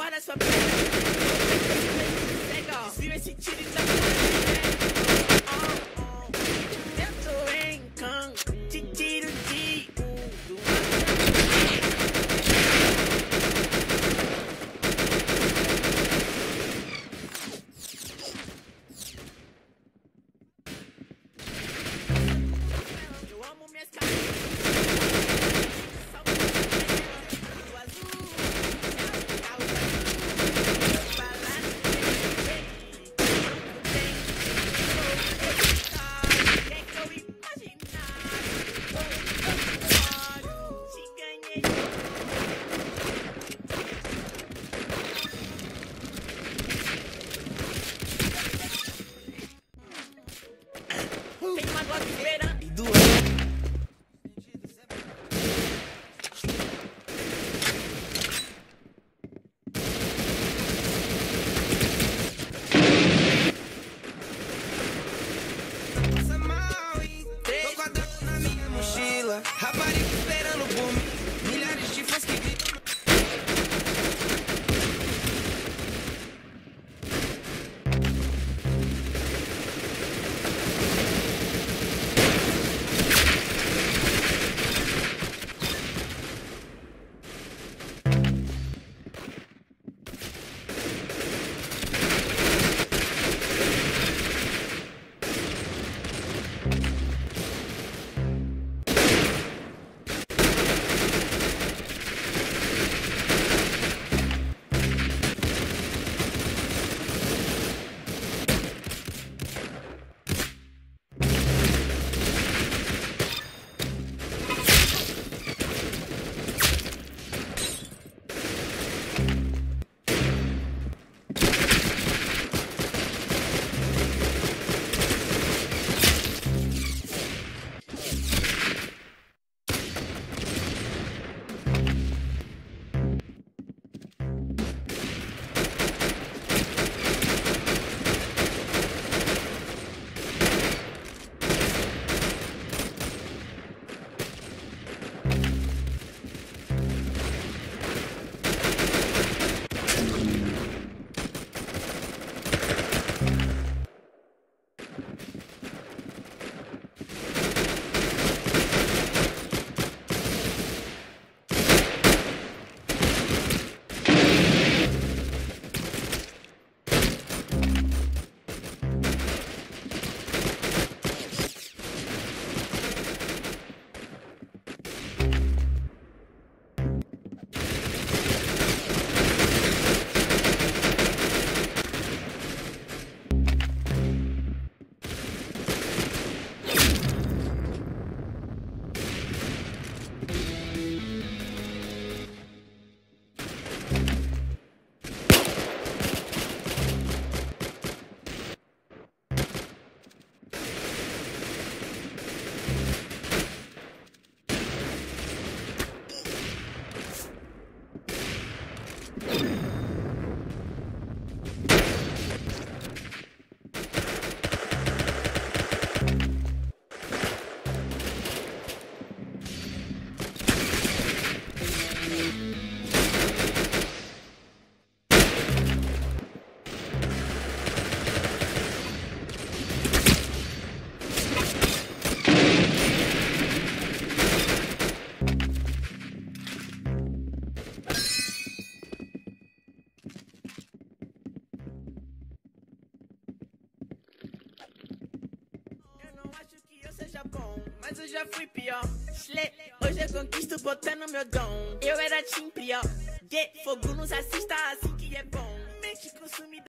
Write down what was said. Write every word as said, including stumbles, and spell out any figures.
Olha sua perna. Legal. Desvio esse tiro e tá oh, oh. Eu tô em Cancún. Te tiro de Udo. Eu amo minhas caras. Tem uma Glock esperando e duas. Passa mal e tô com a droga na minha mochila. Rapariga esperando por mim. Milhares de fãs que gritam. Bom, mas eu já fui pior. Schle, hoje eu conquisto botando meu dom. Eu era team pior. Yeah, fogo nos assista assim que é bom. Mente consumida.